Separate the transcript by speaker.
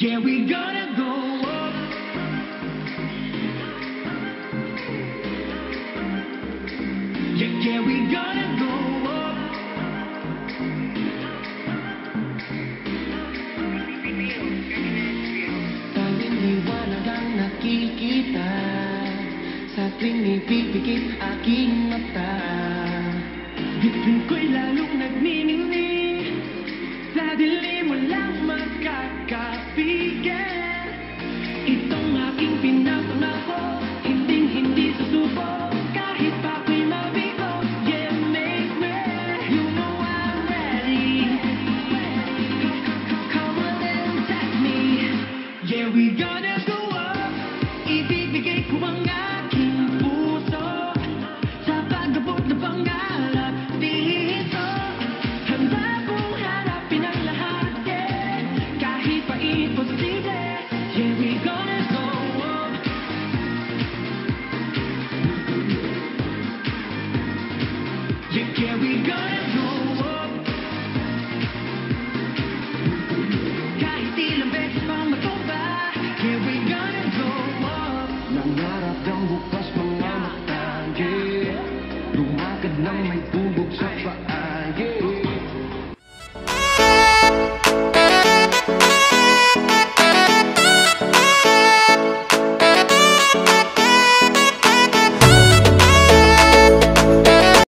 Speaker 1: Yeah, we gonna go up. Yeah, we gonna go up. Tanging liwanag ang nakikita sa tuwing ipipikit aking mata. Bituin ko'y lalong nagniningning, sa dilim mo lang makakapigil. Itong aking pinapangako, hinding-hindi susuko, kahit pa ako'y mabigo. Yeah, make me, you know I'm ready. Come on and test me. Yeah, we gonna go up. Ibibigay ko ang aking puso sa pag-abot na pangarap dito. Handa kong harapin ang lahat, yeah, kahit pa imposible. Yeah, we gonna go up. Yeah, we gonna go